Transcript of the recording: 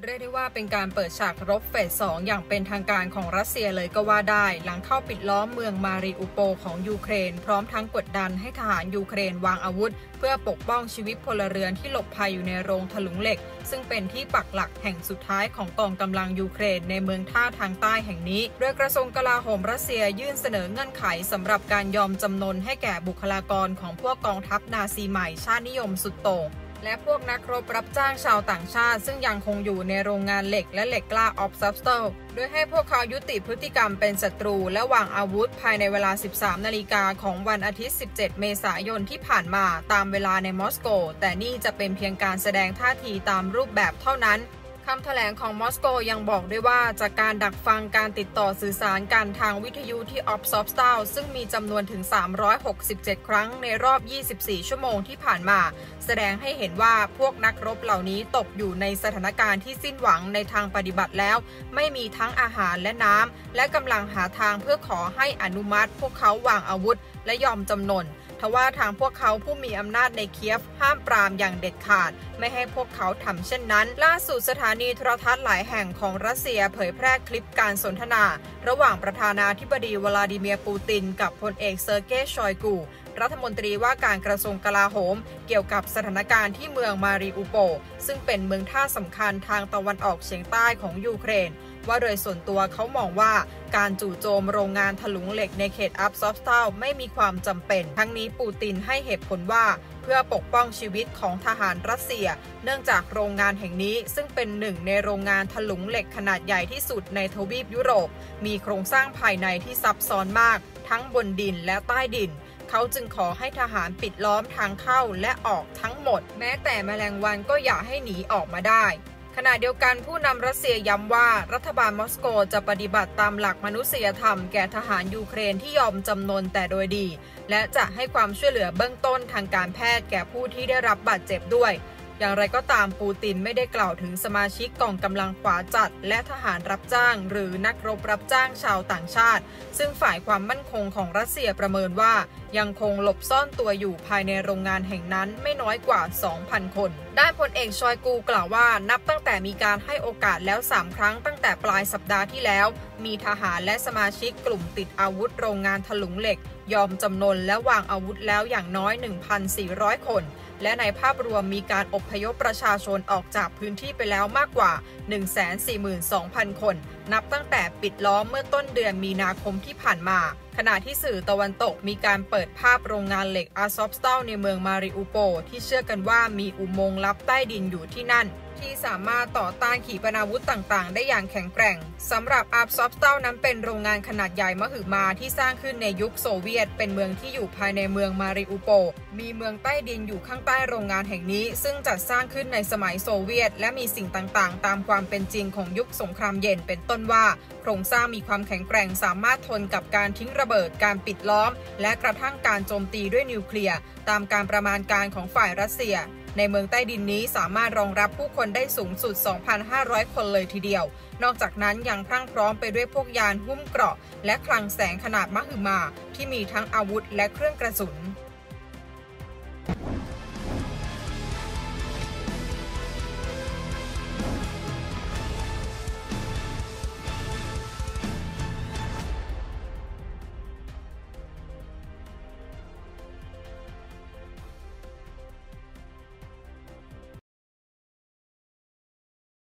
เรียกได้ว่าเป็นการเปิดฉากรบเฟส 2 อย่างเป็นทางการของรัสเซียเลยก็ว่าได้หลังเข้าปิดล้อมเมืองมาริอุโปลของยูเครนพร้อมทั้งกดดันให้ทหารยูเครนวางอาวุธเพื่อปกป้องชีวิตพลเรือนที่หลบภัยอยู่ในโรงถลุงเหล็กซึ่งเป็นที่ปักหลักแห่งสุดท้ายของกองกำลังยูเครนในเมืองท่าทางใต้แห่งนี้โดยกระทรวงกลาโหมรัสเซียยื่นเสนอเงื่อนไขสำหรับการยอมจำนนให้แก่บุคลากรของพวกกองทัพนาซีใหม่ชาตินิยมสุดโต่งและพวกนักรบรับจ้างชาวต่างชาติซึ่งยังคงอยู่ในโรงงานเหล็กและเหล็กกล้าออฟซับสเตลโดยให้พวกเขายุติพฤติกรรมเป็นศัตรูและวางอาวุธภายในเวลา 13 นาฬิกาของวันอาทิตย์ 17 เมษายนที่ผ่านมาตามเวลาในมอสโกแต่นี่จะเป็นเพียงการแสดงท่าทีตามรูปแบบเท่านั้นคำแถลงของมอสโกยังบอกด้วยว่าจากการดักฟังการติดต่อสื่อสารกันทางวิทยุที่ออฟซอฟสตาลซึ่งมีจำนวนถึง367 ครั้งในรอบ 24 ชั่วโมงที่ผ่านมาแสดงให้เห็นว่าพวกนักรบเหล่านี้ตกอยู่ในสถานการณ์ที่สิ้นหวังในทางปฏิบัติแล้วไม่มีทั้งอาหารและน้ำและกำลังหาทางเพื่อขอให้อนุมัติพวกเขาวางอาวุธและยอมจำนนทว่าทางพวกเขาผู้มีอำนาจในเคียฟห้ามปรามอย่างเด็ดขาดไม่ให้พวกเขาทำเช่นนั้นล่าสุดสถานีโทรทัศน์หลายแห่งของรัสเซียเผยแพร่คลิปการสนทนาระหว่างประธานาธิบดีวลาดิเมียร์ปูตินกับพลเอกเซอร์เกย์ชอยกูรัฐมนตรีว่าการกระทรวงกลาโหมเกี่ยวกับสถานการณ์ที่เมืองมาริอุโปลซึ่งเป็นเมืองท่าสำคัญทางตะวันออกเฉียงใต้ของยูเครนว่าโดยส่วนตัวเขามองว่าการจู่โจมโรงงานถลุงเหล็กในเขตอัฟซอฟสตาลไม่มีความจำเป็นทั้งนี้ปูตินให้เหตุผลว่าเพื่อปกป้องชีวิตของทหารรัสเซียเนื่องจากโรงงานแห่งนี้ซึ่งเป็นหนึ่งในโรงงานถลุงเหล็กขนาดใหญ่ที่สุดในทวีปยุโรปมีโครงสร้างภายในที่ซับซ้อนมากทั้งบนดินและใต้ดินเขาจึงขอให้ทหารปิดล้อมทางเข้าและออกทั้งหมดแม้แต่แมลงวันก็อย่าให้หนีออกมาได้ขณะเดียวกันผู้นำรัสเซียย้ำว่ารัฐบาลมอสโกจะปฏิบัติตามหลักมนุษยธรรมแก่ทหารยูเครนที่ยอมจำนนแต่โดยดีและจะให้ความช่วยเหลือเบื้องต้นทางการแพทย์แก่ผู้ที่ได้รับบาดเจ็บด้วยอย่างไรก็ตามปูตินไม่ได้กล่าวถึงสมาชิกกองกำลังขวาจัดและทหารรับจ้างหรือนักรบรับจ้างชาวต่างชาติซึ่งฝ่ายความมั่นคงของรัสเซียประเมินว่ายังคงหลบซ่อนตัวอยู่ภายในโรงงานแห่งนั้นไม่น้อยกว่า 2,000 คนด้านพลเอกชอยกูกล่าวว่านับตั้งแต่มีการให้โอกาสแล้ว3 ครั้งตั้งแต่ปลายสัปดาห์ที่แล้วมีทหารและสมาชิกกลุ่มติดอาวุธโรงงานถลุงเหล็กยอมจำนนและวางอาวุธแล้วอย่างน้อย 1,400 คนและในภาพรวมมีการอพยพประชาชนออกจากพื้นที่ไปแล้วมากกว่า 142,000 คนนับตั้งแต่ปิดล้อมเมื่อต้นเดือนมีนาคมที่ผ่านมาขณะที่สื่อตะวันตกมีการเปิดภาพโรงงานเหล็กอาซอฟสตาลในเมืองมาริอุโปลที่เชื่อกันว่ามีอุโมงค์ลับใต้ดินอยู่ที่นั่นที่สามารถต่อต้านขีปนาวุธต่างๆได้อย่างแข็งแกร่งสำหรับอาซอฟสตาลนั้นเป็นโรงงานขนาดใหญ่มหึมาที่สร้างขึ้นในยุคโซเวียตเป็นเมืองที่อยู่ภายในเมืองมาริอุโปลมีเมืองใต้ดินอยู่ข้างใต้โรงงานแห่งนี้ซึ่งจัดสร้างขึ้นในสมัยโซเวียตและมีสิ่งต่างๆตามความเป็นจริงของยุคสงครามเย็นเป็นต้นว่าโครงสร้างมีความแข็งแกร่งสามารถทนกับการทิ้งระเบิดการปิดล้อมและกระทั่งการโจมตีด้วยนิวเคลียร์ตามการประมาณการของฝ่ายรัสเซียในเมืองใต้ดินนี้สามารถรองรับผู้คนได้สูงสุด 2,500 คนเลยทีเดียวนอกจากนั้นยังพรั่งพร้อมไปด้วยพวกยานหุ้มเกราะและคลังแสงขนาดมหึมาที่มีทั้งอาวุธและเครื่องกระสุน